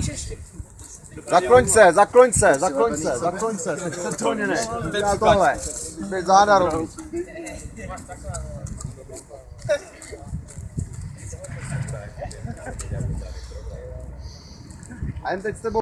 Zakloň se, centrálně ne. Já tohle, teď záda rovný. A jen teď s tebou